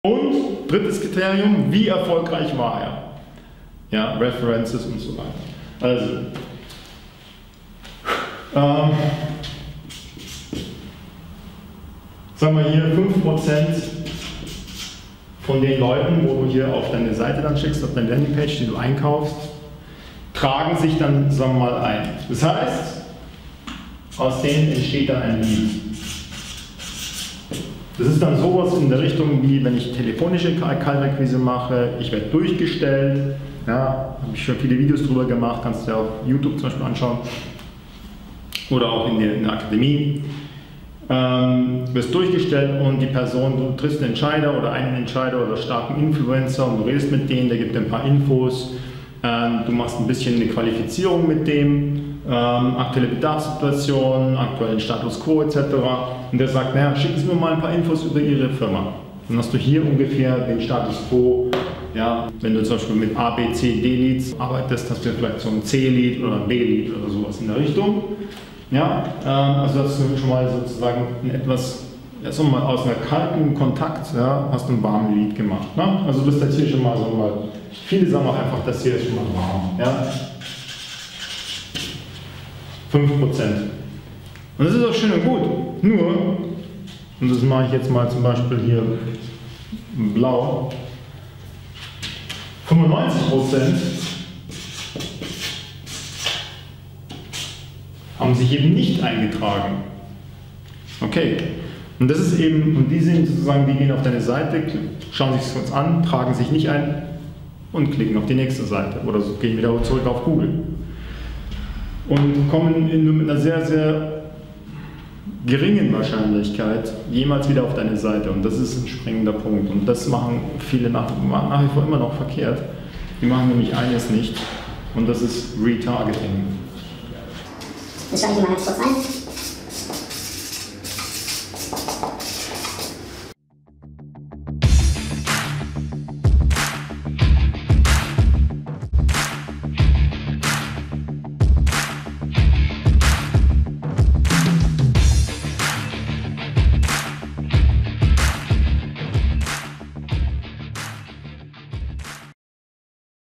Und drittes Kriterium, wie erfolgreich war er? Ja, References und so weiter. Also, sagen wir hier 5% von den Leuten, wo du hier auf deine Seite dann schickst, auf deine Landingpage, die du einkaufst, tragen sich dann, sagen wir mal, ein. Das heißt, aus denen entsteht dann ein Lead. Das ist dann sowas in der Richtung, wie wenn ich telefonische Kaltakquise mache, ich werde durchgestellt, ja, habe ich schon viele Videos drüber gemacht, kannst du dir auf YouTube zum Beispiel anschauen oder auch in der Akademie. Wirst durchgestellt und die Person, du triffst einen Entscheider oder einen Entscheider oder starken Influencer und du redest mit denen, der gibt dir ein paar Infos, du machst ein bisschen eine Qualifizierung mit dem, aktuelle Bedarfssituation, aktuellen Status Quo etc. Und der sagt, naja, schicken Sie mir mal ein paar Infos über Ihre Firma. Dann hast du hier ungefähr den Status Quo. Ja, wenn du zum Beispiel mit A, B, C, D Leads arbeitest, hast du vielleicht so ein C-Lead oder ein B-Lead oder sowas in der Richtung. Ja, also hast du schon mal sozusagen ein etwas, also mal aus einer kalten Kontakt, ja, hast du einen warmen Lead gemacht. Ne? Also du bist jetzt hier schon mal so mal, viele sagen auch einfach, das hier ist schon mal warm. Ja? 5%. Und das ist auch schön und gut. Nur, und das mache ich jetzt mal zum Beispiel hier blau, 95% haben sich eben nicht eingetragen. Okay. Und das ist eben, und die sind sozusagen, die gehen auf deine Seite, schauen sich das kurz an, tragen sich nicht ein und klicken auf die nächste Seite oder so, gehen wieder zurück auf Google. Und kommen nur mit einer sehr, sehr geringen Wahrscheinlichkeit jemals wieder auf deine Seite. Und das ist ein springender Punkt. Und das machen viele nach wie vor immer noch verkehrt. Die machen nämlich eines nicht. Und das ist Retargeting. Das schaue ich mal ganz kurz ein.